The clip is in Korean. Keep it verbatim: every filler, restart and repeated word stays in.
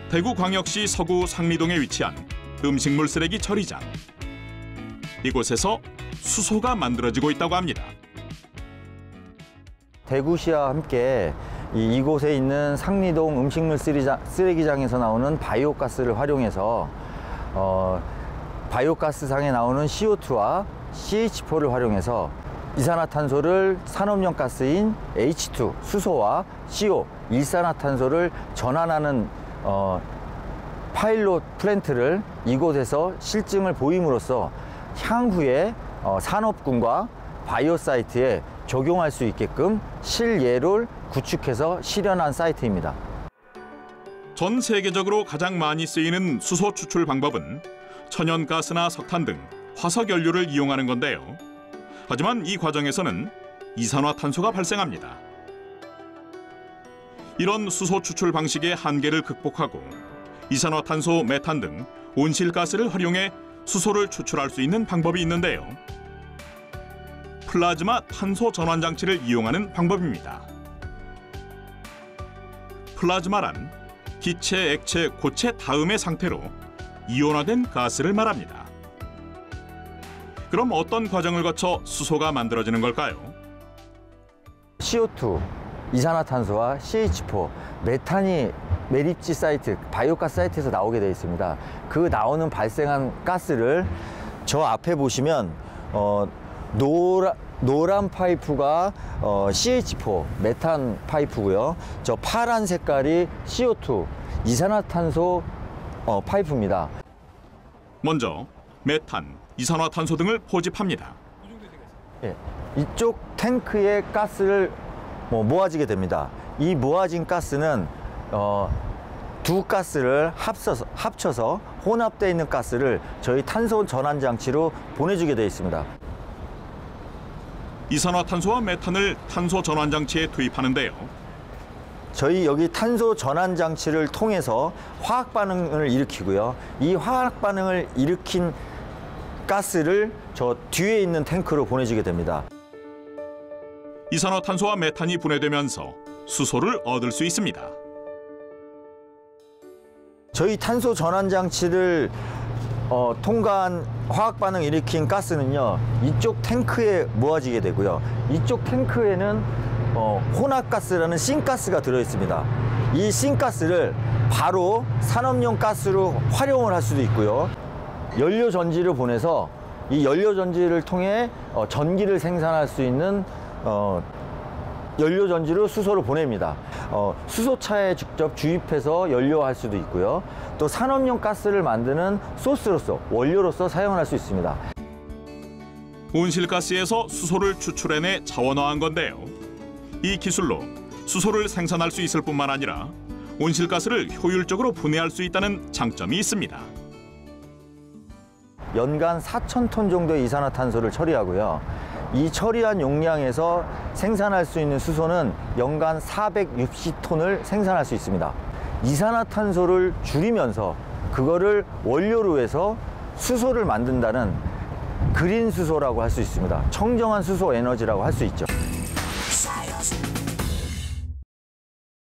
대구광역시 서구 상리동에 위치한 음식물 쓰레기 처리장. 이곳에서 수소가 만들어지고 있다고 합니다. 대구시와 함께 이, 이곳에 있는 상리동 음식물 쓰레기장, 쓰레기장에서 나오는 바이오가스를 활용해서 어, 바이오가스상에 나오는 씨오투와 씨에이치포를 활용해서 이산화탄소를 산업용 가스인 에이치투, 수소와 씨오, 일산화탄소를 전환하는 어, 파일럿 플랜트를 이곳에서 실증을 보임으로써 향후에 어, 산업군과 바이오 사이트에 적용할 수 있게끔 실예를 구축해서 실현한 사이트입니다. 전 세계적으로 가장 많이 쓰이는 수소 추출 방법은 천연가스나 석탄 등 화석연료를 이용하는 건데요. 하지만 이 과정에서는 이산화탄소가 발생합니다. 이런 수소 추출 방식의 한계를 극복하고 이산화탄소, 메탄 등 온실가스를 활용해 수소를 추출할 수 있는 방법이 있는데요. 플라즈마 탄소 전환 장치를 이용하는 방법입니다. 플라즈마란 기체, 액체, 고체 다음의 상태로 이온화된 가스를 말합니다. 그럼 어떤 과정을 거쳐 수소가 만들어지는 걸까요? 씨오투, 이산화탄소와 씨에이치포, 메탄이 매립지 사이트, 바이오가스 사이트에서 나오게 되어 있습니다. 그 나오는 발생한 가스를 저 앞에 보시면 어, 노라, 노란 파이프가 어, 씨에이치포, 메탄 파이프고요. 저 파란 색깔이 씨오투, 이산화탄소 어, 파이프입니다. 먼저 메탄, 이산화탄소 등을 포집합니다. 예, 이쪽 탱크에 가스를 뭐 모아지게 됩니다. 이 모아진 가스는 어, 두 가스를 합쳐서, 합쳐서 혼합되어 있는 가스를 저희 탄소 전환 장치로 보내주게 되어 있습니다. 이산화탄소와 메탄을 탄소 전환 장치에 투입하는데요. 저희 여기 탄소 전환 장치를 통해서 화학 반응을 일으키고요. 이 화학 반응을 일으킨 가스를 저 뒤에 있는 탱크로 보내주게 됩니다. 이산화탄소와 메탄이 분해되면서 수소를 얻을 수 있습니다. 저희 탄소 전환 장치를 어, 통과한 화학 반응 일으킨 가스는요, 이쪽 탱크에 모아지게 되고요. 이쪽 탱크에는 어, 혼합가스라는 싱가스가 들어있습니다. 이 싱가스를 바로 산업용 가스로 활용을 할 수도 있고요. 연료 전지를 보내서 이 연료 전지를 통해 어, 전기를 생산할 수 있는 어, 연료 전지로 수소를 보냅니다. 어, 수소차에 직접 주입해서 연료할 수도 있고요. 또 산업용 가스를 만드는 소스로서, 원료로서 사용할 수 있습니다. 온실가스에서 수소를 추출해내 차원화한 건데요. 이 기술로 수소를 생산할 수 있을 뿐만 아니라 온실가스를 효율적으로 분해할 수 있다는 장점이 있습니다. 연간 사천 톤 정도의 이산화탄소를 처리하고요. 이 처리한 용량에서 생산할 수 있는 수소는 연간 사백육십 톤을 생산할 수 있습니다. 이산화탄소를 줄이면서 그거를 원료로 해서 수소를 만든다는 그린 수소라고 할 수 있습니다. 청정한 수소 에너지라고 할 수 있죠.